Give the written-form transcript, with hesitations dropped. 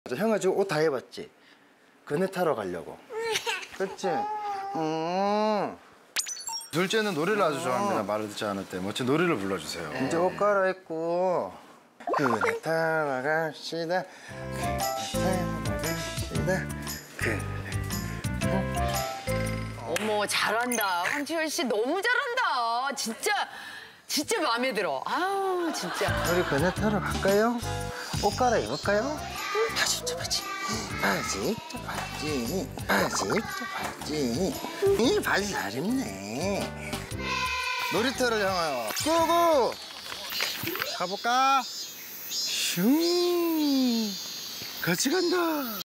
형아 지금 옷 다 입었지? 그네 타러 가려고. 그치? 둘째는 노래를 아주 좋아합니다. 말을 듣지 않을 때 멋진 노래를 불러주세요. 이제 옷 갈아입고 그네 타러 갑시다. 어머 잘한다. 황치열 씨 너무 잘한다. 진짜 마음에 들어. 아우 진짜. 우리 그네 타러 갈까요? 옷 갈아입을까요? 바지 입자 바지. 바지 입자 바지. 바지 입자 바지. 이 바지 잘 입네. 놀이터를 향하여 고고! 가볼까? 슝 같이 간다.